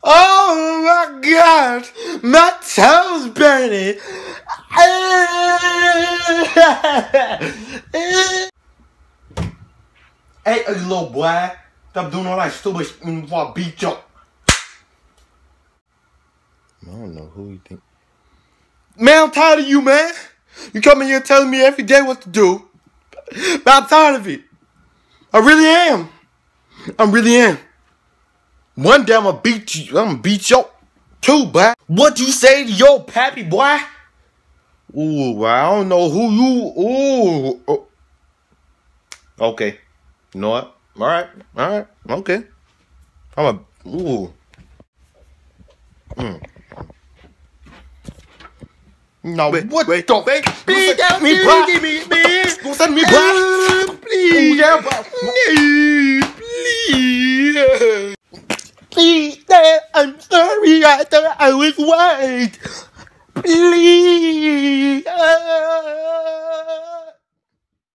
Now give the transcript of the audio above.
Oh my God, my toes burning. Hey, little boy, stop doing all that stupid shit before I beat you. I don't know who you think. Man, I'm tired of you, man. You come in here telling me every day what to do. But I'm tired of it. I really am. I really am. One day I'm gonna beat you. I'm gonna beat you too, boy. What you say to your pappy, boy? Ooh, I don't know who you. Ooh. Oh. Okay. You know what? All right. Okay. I'm a. Ooh. No, wait, what the fuck? Please help me, bro. Don't send me, bro. Please. Yeah, bro. Please. Please, Dad, I'm sorry. I thought I was white. Please.